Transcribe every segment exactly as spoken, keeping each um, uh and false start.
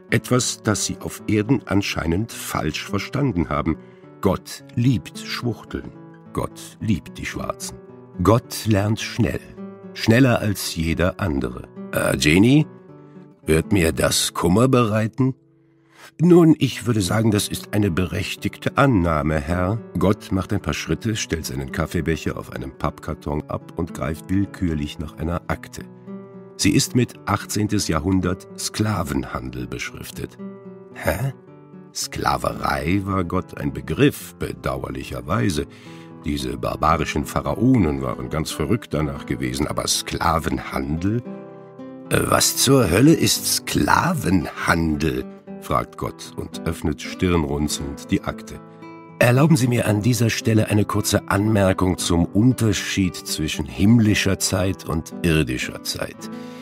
Etwas, das sie auf Erden anscheinend falsch verstanden haben. Gott liebt Schwuchteln. Gott liebt die Schwarzen. Gott lernt schnell. Schneller als jeder andere. Äh, Genie? Wird mir das Kummer bereiten? Nun, ich würde sagen, das ist eine berechtigte Annahme, Herr. Gott macht ein paar Schritte, stellt seinen Kaffeebecher auf einem Pappkarton ab und greift willkürlich nach einer Akte. Sie ist mit achtzehnten. Jahrhundert Sklavenhandel beschriftet. Hä? Sklaverei war Gott ein Begriff, bedauerlicherweise. Diese barbarischen Pharaonen waren ganz verrückt danach gewesen, aber Sklavenhandel? Was zur Hölle ist Sklavenhandel? Fragt Gott und öffnet stirnrunzelnd die Akte. Erlauben Sie mir an dieser Stelle eine kurze Anmerkung zum Unterschied zwischen himmlischer Zeit und irdischer Zeit.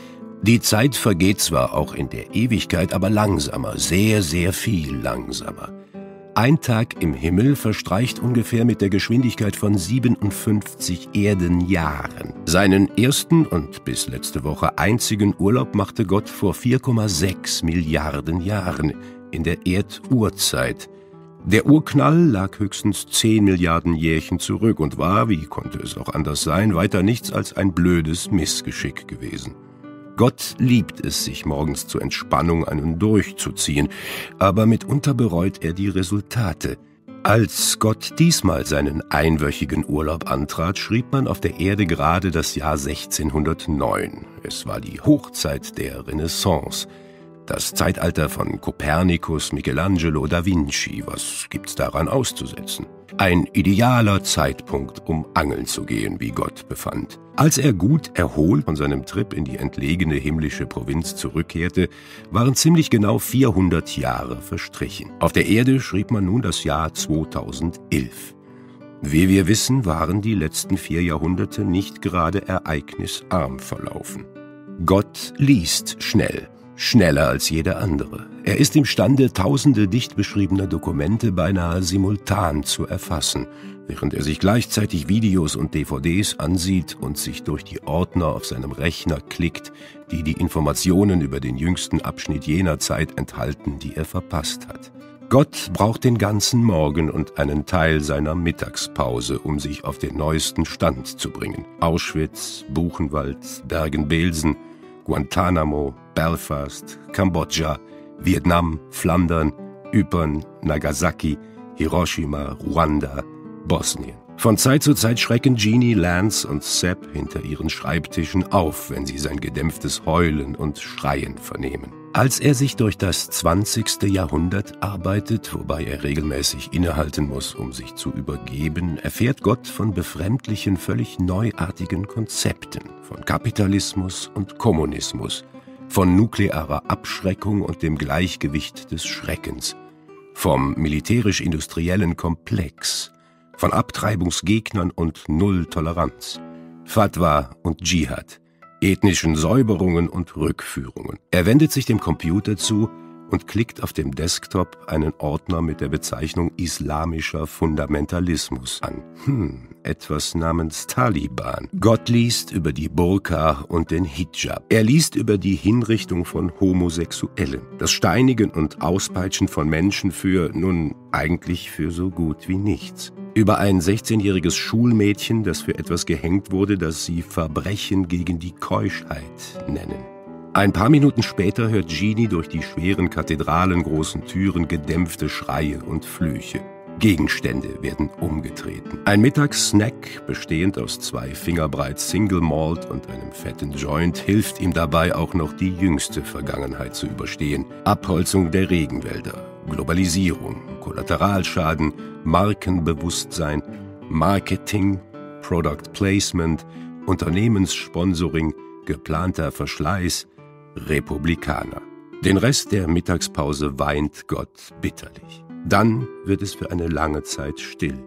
Die Zeit vergeht zwar auch in der Ewigkeit, aber langsamer, sehr, sehr viel langsamer. Ein Tag im Himmel verstreicht ungefähr mit der Geschwindigkeit von siebenundfünfzig Erdenjahren. Seinen ersten und bis letzte Woche einzigen Urlaub machte Gott vor vier Komma sechs Milliarden Jahren in der Erdurzeit. Der Urknall lag höchstens zehn Milliarden Jährchen zurück und war, wie konnte es auch anders sein, weiter nichts als ein blödes Missgeschick gewesen. Gott liebt es, sich morgens zur Entspannung einen durchzuziehen, aber mitunter bereut er die Resultate. Als Gott diesmal seinen einwöchigen Urlaub antrat, schrieb man auf der Erde gerade das Jahr sechzehnhundertneun. Es war die Hochzeit der Renaissance. Das Zeitalter von Kopernikus, Michelangelo, Da Vinci. Was gibt's daran auszusetzen? Ein idealer Zeitpunkt, um angeln zu gehen, wie Gott befand. Als er gut erholt von seinem Trip in die entlegene himmlische Provinz zurückkehrte, waren ziemlich genau vierhundert Jahre verstrichen. Auf der Erde schrieb man nun das Jahr zweitausendelf. Wie wir wissen, waren die letzten vier Jahrhunderte nicht gerade ereignisarm verlaufen. Gott liest schnell. Schneller als jeder andere. Er ist imstande, tausende dicht beschriebener Dokumente beinahe simultan zu erfassen, während er sich gleichzeitig Videos und D V Ds ansieht und sich durch die Ordner auf seinem Rechner klickt, die die Informationen über den jüngsten Abschnitt jener Zeit enthalten, die er verpasst hat. Gott braucht den ganzen Morgen und einen Teil seiner Mittagspause, um sich auf den neuesten Stand zu bringen. Auschwitz, Buchenwald, Bergen-Belsen, Guantanamo, Belfast, Kambodscha, Vietnam, Flandern, Ypern, Nagasaki, Hiroshima, Ruanda, Bosnien. Von Zeit zu Zeit schrecken Genie, Lance und Sepp hinter ihren Schreibtischen auf, wenn sie sein gedämpftes Heulen und Schreien vernehmen. Als er sich durch das zwanzigste Jahrhundert arbeitet, wobei er regelmäßig innehalten muss, um sich zu übergeben, erfährt Gott von befremdlichen, völlig neuartigen Konzepten, von Kapitalismus und Kommunismus, von nuklearer Abschreckung und dem Gleichgewicht des Schreckens, vom militärisch-industriellen Komplex, von Abtreibungsgegnern und Null-Toleranz, Fatwa und Dschihad, ethnischen Säuberungen und Rückführungen. Er wendet sich dem Computer zu und klickt auf dem Desktop einen Ordner mit der Bezeichnung Islamischer Fundamentalismus an. Hm, etwas namens Taliban. Gott liest über die Burka und den Hijab. Er liest über die Hinrichtung von Homosexuellen, das Steinigen und Auspeitschen von Menschen für, nun, eigentlich für so gut wie nichts. Über ein sechzehnjähriges Schulmädchen, das für etwas gehängt wurde, das sie Verbrechen gegen die Keuschheit nennen. Ein paar Minuten später hört Genie durch die schweren kathedralengroßen Türen gedämpfte Schreie und Flüche. Gegenstände werden umgetreten. Ein Mittagssnack, bestehend aus zwei Fingerbreit Single Malt und einem fetten Joint, hilft ihm dabei auch noch die jüngste Vergangenheit zu überstehen. Abholzung der Regenwälder, Globalisierung, Kollateralschaden, Markenbewusstsein, Marketing, Product Placement, Unternehmenssponsoring, geplanter Verschleiß, Republikaner. Den Rest der Mittagspause weint Gott bitterlich. Dann wird es für eine lange Zeit still.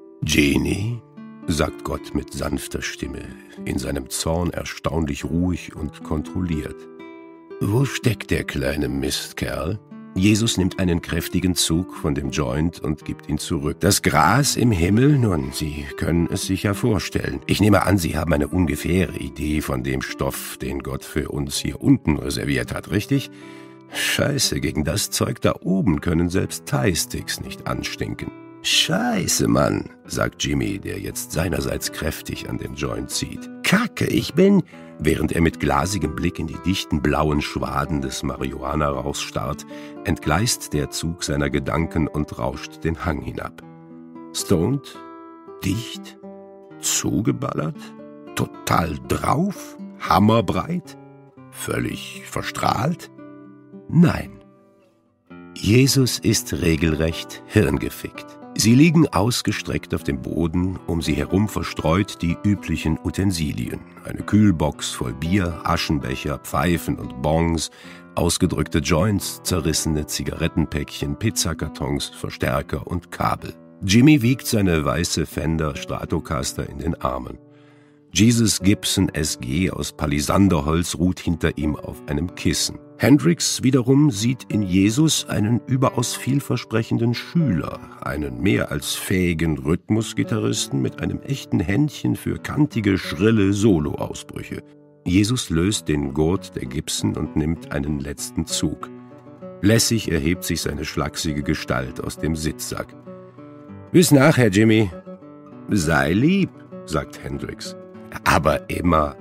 Genie, sagt Gott mit sanfter Stimme, in seinem Zorn erstaunlich ruhig und kontrolliert. Wo steckt der kleine Mistkerl? Jesus nimmt einen kräftigen Zug von dem Joint und gibt ihn zurück. Das Gras im Himmel? Nun, Sie können es sich ja vorstellen. Ich nehme an, Sie haben eine ungefähre Idee von dem Stoff, den Gott für uns hier unten reserviert hat, richtig? Scheiße, gegen das Zeug da oben können selbst Thai-Sticks nicht anstinken. Scheiße, Mann, sagt Jimmy, der jetzt seinerseits kräftig an dem Joint zieht. Kacke, ich bin... Während er mit glasigem Blick in die dichten blauen Schwaden des Marihuana-Rauchs starrt, entgleist der Zug seiner Gedanken und rauscht den Hang hinab. Stoned? Dicht? Zugeballert? Total drauf? Hammerbreit? Völlig verstrahlt? Nein. Jesus ist regelrecht hirngefickt. Sie liegen ausgestreckt auf dem Boden, um sie herum verstreut die üblichen Utensilien. Eine Kühlbox voll Bier, Aschenbecher, Pfeifen und Bongs, ausgedrückte Joints, zerrissene Zigarettenpäckchen, Pizzakartons, Verstärker und Kabel. Jimmy wiegt seine weiße Fender Stratocaster in den Armen. Jesus Gibson S G aus Palisanderholz ruht hinter ihm auf einem Kissen. Hendrix wiederum sieht in Jesus einen überaus vielversprechenden Schüler, einen mehr als fähigen Rhythmusgitarristen mit einem echten Händchen für kantige, schrille Soloausbrüche. Jesus löst den Gurt der Gibson und nimmt einen letzten Zug. Lässig erhebt sich seine schlachsige Gestalt aus dem Sitzsack. »Bis nachher, Jimmy.« »Sei lieb«, sagt Hendrix. »Aber immer.«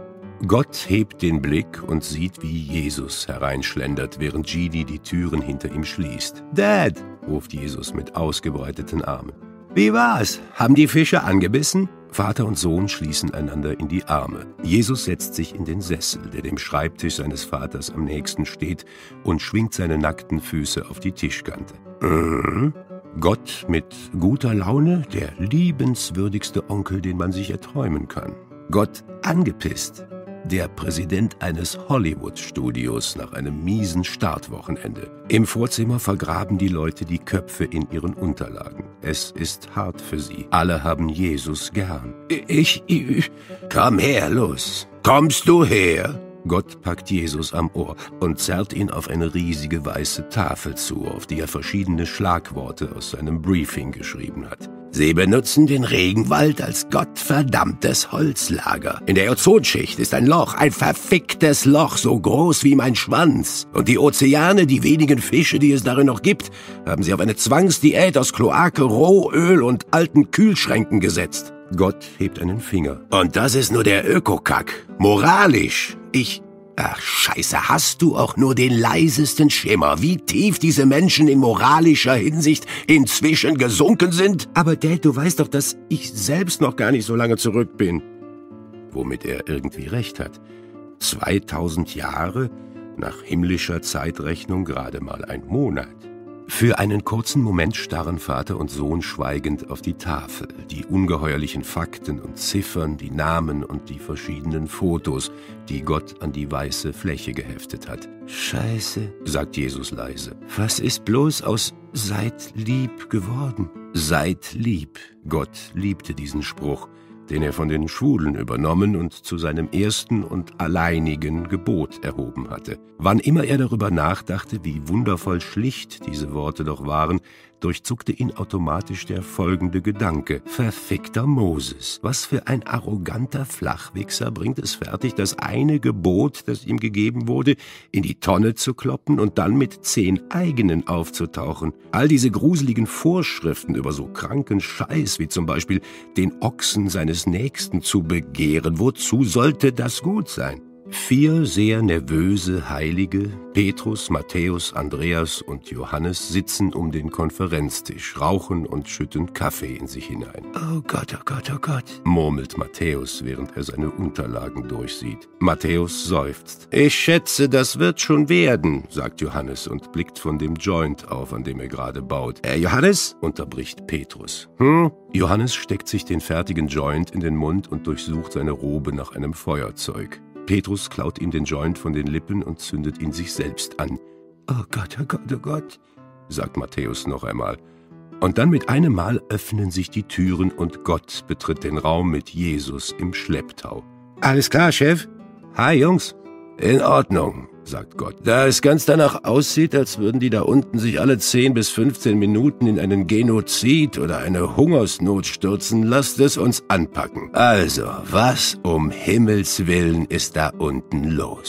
Gott hebt den Blick und sieht, wie Jesus hereinschlendert, während Genie die Türen hinter ihm schließt. »Dad«, ruft Jesus mit ausgebreiteten Armen. »Wie war's? Haben die Fische angebissen?« Vater und Sohn schließen einander in die Arme. Jesus setzt sich in den Sessel, der dem Schreibtisch seines Vaters am nächsten steht, und schwingt seine nackten Füße auf die Tischkante. Mhm. Gott mit guter Laune, der liebenswürdigste Onkel, den man sich erträumen kann. Gott angepisst, der Präsident eines Hollywood-Studios nach einem miesen Startwochenende. Im Vorzimmer vergraben die Leute die Köpfe in ihren Unterlagen. Es ist hart für sie. Alle haben Jesus gern. Ich, ich, komm her, los. Kommst du her? Gott packt Jesus am Ohr und zerrt ihn auf eine riesige weiße Tafel zu, auf die er verschiedene Schlagworte aus seinem Briefing geschrieben hat. Sie benutzen den Regenwald als gottverdammtes Holzlager. In der Ozonschicht ist ein Loch, ein verficktes Loch, so groß wie mein Schwanz. Und die Ozeane, die wenigen Fische, die es darin noch gibt, haben sie auf eine Zwangsdiät aus Kloake, Rohöl und alten Kühlschränken gesetzt. Gott hebt einen Finger. Und das ist nur der Ökokack. Moralisch. Ich... Ach, Scheiße, hast du auch nur den leisesten Schimmer, wie tief diese Menschen in moralischer Hinsicht inzwischen gesunken sind? Aber Dad, du weißt doch, dass ich selbst noch gar nicht so lange zurück bin. Womit er irgendwie recht hat. zweitausend Jahre, nach himmlischer Zeitrechnung gerade mal ein Monat. Für einen kurzen Moment starren Vater und Sohn schweigend auf die Tafel, die ungeheuerlichen Fakten und Ziffern, die Namen und die verschiedenen Fotos, die Gott an die weiße Fläche geheftet hat. »Scheiße«, sagt Jesus leise, »was ist bloß aus »Seid lieb« geworden?« »Seid lieb«, Gott liebte diesen Spruch, den er von den Schwulen übernommen und zu seinem ersten und alleinigen Gebot erhoben hatte. Wann immer er darüber nachdachte, wie wundervoll schlicht diese Worte doch waren, durchzuckte ihn automatisch der folgende Gedanke. Verfickter Moses, was für ein arroganter Flachwichser bringt es fertig, das eine Gebot, das ihm gegeben wurde, in die Tonne zu kloppen und dann mit zehn eigenen aufzutauchen. All diese gruseligen Vorschriften über so kranken Scheiß, wie zum Beispiel den Ochsen seines Nächsten zu begehren, wozu sollte das gut sein? Vier sehr nervöse Heilige, Petrus, Matthäus, Andreas und Johannes, sitzen um den Konferenztisch, rauchen und schütten Kaffee in sich hinein. »Oh Gott, oh Gott, oh Gott«, murmelt Matthäus, während er seine Unterlagen durchsieht. Matthäus seufzt. »Ich schätze, das wird schon werden«, sagt Johannes und blickt von dem Joint auf, an dem er gerade baut. »Äh, Johannes?«, unterbricht Petrus. »Hm?« Johannes steckt sich den fertigen Joint in den Mund und durchsucht seine Robe nach einem Feuerzeug. Petrus klaut ihm den Joint von den Lippen und zündet ihn sich selbst an. »Oh Gott, oh Gott, oh Gott«, sagt Matthäus noch einmal. Und dann mit einem Mal öffnen sich die Türen und Gott betritt den Raum mit Jesus im Schlepptau. »Alles klar, Chef? Hi, Jungs.« »In Ordnung«, sagt Gott. »Da es ganz danach aussieht, als würden die da unten sich alle zehn bis fünfzehn Minuten in einen Genozid oder eine Hungersnot stürzen, lasst es uns anpacken. Also, was um Himmels Willen ist da unten los?«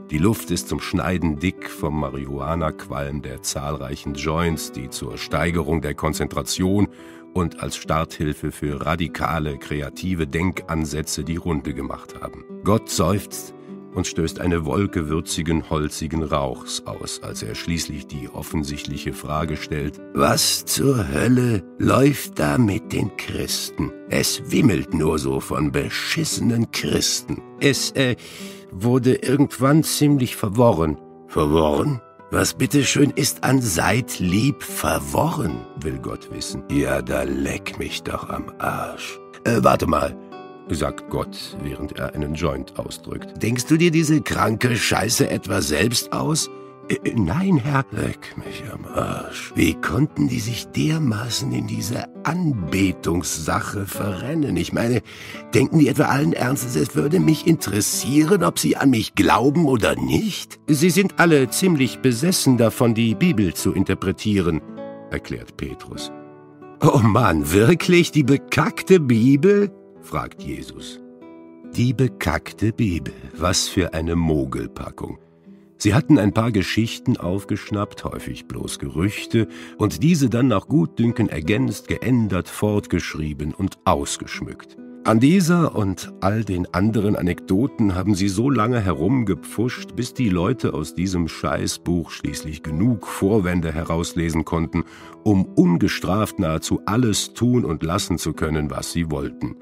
Die Luft ist zum Schneiden dick vom Marihuana-Qualm der zahlreichen Joints, die zur Steigerung der Konzentration und als Starthilfe für radikale, kreative Denkansätze die Runde gemacht haben. Gott seufzt und stößt eine Wolke würzigen, holzigen Rauchs aus, als er schließlich die offensichtliche Frage stellt: Was zur Hölle läuft da mit den Christen? Es wimmelt nur so von beschissenen Christen. Es, äh, wurde irgendwann ziemlich verworren. Verworren? Was bitteschön ist an Seidlieb verworren, will Gott wissen. Ja, da leck mich doch am Arsch. Äh, warte mal, sagt Gott, während er einen Joint ausdrückt. Denkst du dir diese kranke Scheiße etwa selbst aus? Äh, nein, Herr. Leck mich am Arsch. Wie konnten die sich dermaßen in diese Anbetungssache verrennen? Ich meine, denken die etwa allen Ernstes, es würde mich interessieren, ob sie an mich glauben oder nicht? Sie sind alle ziemlich besessen davon, die Bibel zu interpretieren, erklärt Petrus. Oh Mann, wirklich? Die bekackte Bibel? Fragt Jesus. Die bekackte Bibel. Was für eine Mogelpackung. Sie hatten ein paar Geschichten aufgeschnappt, häufig bloß Gerüchte, und diese dann nach Gutdünken ergänzt, geändert, fortgeschrieben und ausgeschmückt. An dieser und all den anderen Anekdoten haben sie so lange herumgepfuscht, bis die Leute aus diesem Scheißbuch schließlich genug Vorwände herauslesen konnten, um ungestraft nahezu alles tun und lassen zu können, was sie wollten.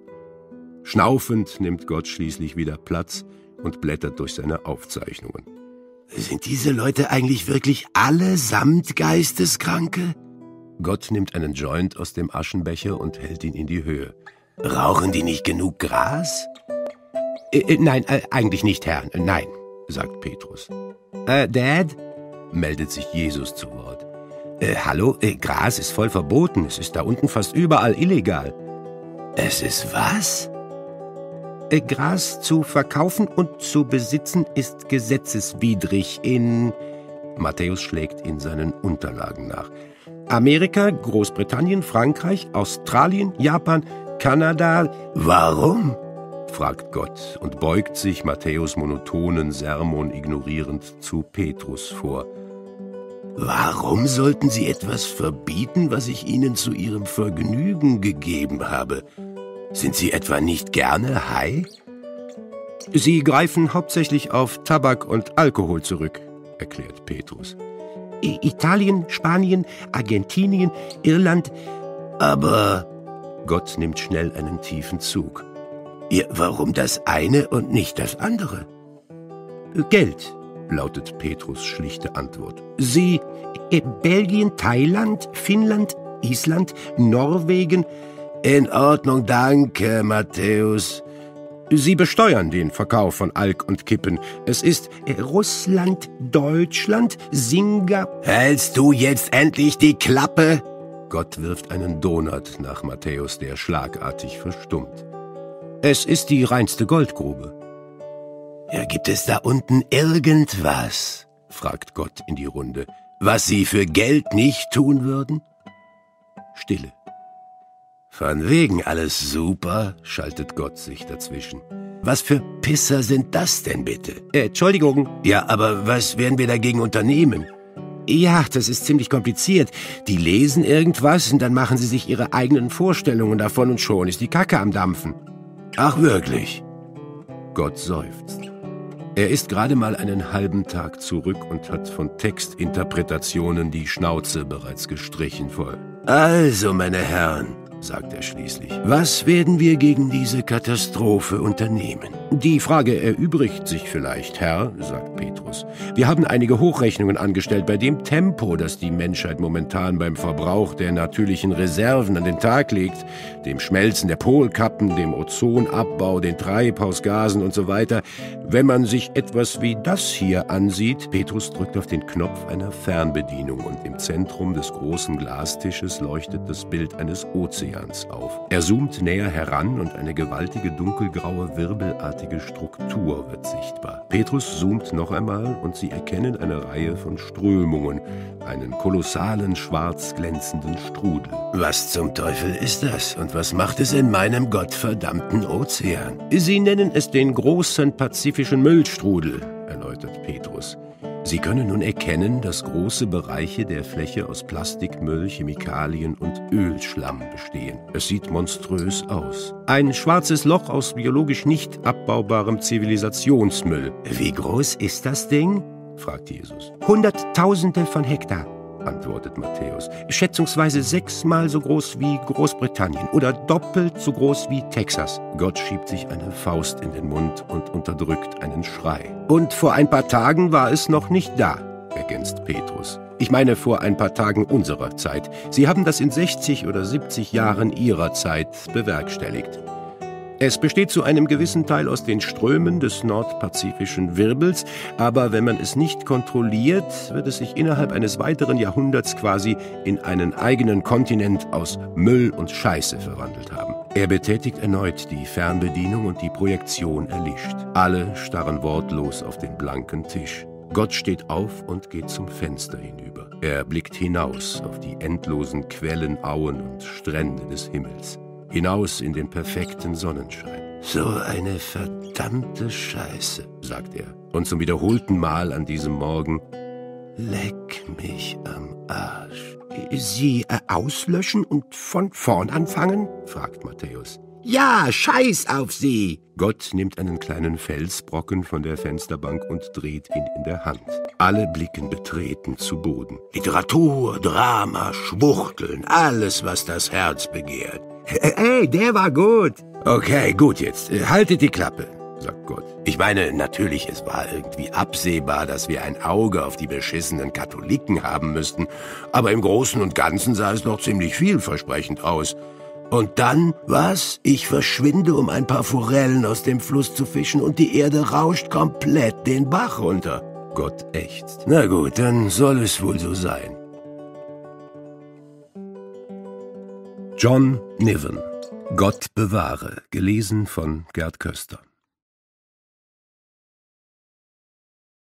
Schnaufend nimmt Gott schließlich wieder Platz und blättert durch seine Aufzeichnungen. Sind diese Leute eigentlich wirklich allesamt Geisteskranke? Gott nimmt einen Joint aus dem Aschenbecher und hält ihn in die Höhe. Rauchen die nicht genug Gras? Äh, äh, nein, äh, eigentlich nicht, Herr. Äh, nein, sagt Petrus. Äh, Dad? Meldet sich Jesus zu Wort. Äh, hallo, äh, Gras ist voll verboten. Es ist da unten fast überall illegal. Es ist was? Gras zu verkaufen und zu besitzen ist gesetzeswidrig in... Matthäus schlägt in seinen Unterlagen nach. Amerika, Großbritannien, Frankreich, Australien, Japan, Kanada... Warum? Fragt Gott und beugt sich Matthäus monotonen Sermon ignorierend zu Petrus vor. Warum sollten Sie etwas verbieten, was ich Ihnen zu Ihrem Vergnügen gegeben habe? Sind Sie etwa nicht gerne high? Sie greifen hauptsächlich auf Tabak und Alkohol zurück, erklärt Petrus. I- Italien, Spanien, Argentinien, Irland. Aber Gott nimmt schnell einen tiefen Zug. Ja, warum das eine und nicht das andere? Geld, lautet Petrus' schlichte Antwort. Sie, äh, Belgien, Thailand, Finnland, Island, Norwegen... In Ordnung, danke, Matthäus. Sie besteuern den Verkauf von Alk und Kippen. Es ist Russland, Deutschland, Singapur... Hältst du jetzt endlich die Klappe? Gott wirft einen Donut nach Matthäus, der schlagartig verstummt. Es ist die reinste Goldgrube. Ja, gibt es da unten irgendwas, fragt Gott in die Runde, was Sie für Geld nicht tun würden? Stille. Von wegen alles super, schaltet Gott sich dazwischen. Was für Pisser sind das denn bitte? Äh, Entschuldigung. Ja, aber was werden wir dagegen unternehmen? Ja, das ist ziemlich kompliziert. Die lesen irgendwas und dann machen sie sich ihre eigenen Vorstellungen davon und schon ist die Kacke am Dampfen. Ach wirklich? Gott seufzt. Er ist gerade mal einen halben Tag zurück und hat von Textinterpretationen die Schnauze bereits gestrichen voll. Also, meine Herren, sagt er schließlich. Was werden wir gegen diese Katastrophe unternehmen? Die Frage erübrigt sich vielleicht, Herr, sagt Petrus. Wir haben einige Hochrechnungen angestellt, bei dem Tempo, das die Menschheit momentan beim Verbrauch der natürlichen Reserven an den Tag legt, dem Schmelzen der Polkappen, dem Ozonabbau, den Treibhausgasen und so weiter. Wenn man sich etwas wie das hier ansieht, Petrus drückt auf den Knopf einer Fernbedienung und im Zentrum des großen Glastisches leuchtet das Bild eines Ozeans auf. Er zoomt näher heran und eine gewaltige dunkelgraue, wirbelartige Struktur wird sichtbar. Petrus zoomt noch einmal und sie erkennen eine Reihe von Strömungen, einen kolossalen, schwarz glänzenden Strudel. Was zum Teufel ist das und was macht es in meinem gottverdammten Ozean? Sie nennen es den großen pazifischen Müllstrudel, erläutert Petrus. Sie können nun erkennen, dass große Bereiche der Fläche aus Plastikmüll, Chemikalien und Ölschlamm bestehen. Es sieht monströs aus. Ein schwarzes Loch aus biologisch nicht abbaubarem Zivilisationsmüll. »Wie groß ist das Ding?« fragt Jesus. »Hunderttausende von Hektar«, antwortet Matthäus. »Schätzungsweise sechsmal so groß wie Großbritannien oder doppelt so groß wie Texas.« Gott schiebt sich eine Faust in den Mund und unterdrückt einen Schrei. »Und vor ein paar Tagen war es noch nicht da«, ergänzt Petrus. »Ich meine vor ein paar Tagen unserer Zeit. Sie haben das in sechzig oder siebzig Jahren Ihrer Zeit bewerkstelligt.« Es besteht zu einem gewissen Teil aus den Strömen des nordpazifischen Wirbels, aber wenn man es nicht kontrolliert, wird es sich innerhalb eines weiteren Jahrhunderts quasi in einen eigenen Kontinent aus Müll und Scheiße verwandelt haben. Er betätigt erneut die Fernbedienung und die Projektion erlischt. Alle starren wortlos auf den blanken Tisch. Gott steht auf und geht zum Fenster hinüber. Er blickt hinaus auf die endlosen Quellen, Auen und Strände des Himmels. Hinaus in den perfekten Sonnenschein. »So eine verdammte Scheiße«, sagt er. Und zum wiederholten Mal an diesem Morgen: »Leck mich am Arsch.« »Sie äh, auslöschen und von vorn anfangen?« fragt Matthäus. »Ja, scheiß auf Sie!« Gott nimmt einen kleinen Felsbrocken von der Fensterbank und dreht ihn in der Hand. Alle blicken betreten zu Boden. »Literatur, Drama, Schwuchteln, alles, was das Herz begehrt.« »Ey, der war gut!« »Okay, gut jetzt. Haltet die Klappe«, sagt Gott. »Ich meine, natürlich, es war irgendwie absehbar, dass wir ein Auge auf die beschissenen Katholiken haben müssten, aber im Großen und Ganzen sah es doch ziemlich vielversprechend aus. Und dann, was? Ich verschwinde, um ein paar Forellen aus dem Fluss zu fischen und die Erde rauscht komplett den Bach runter.« Gott ächzt. »Na gut, dann soll es wohl so sein.« John Niven. Gott bewahre, gelesen von Gerd Köster.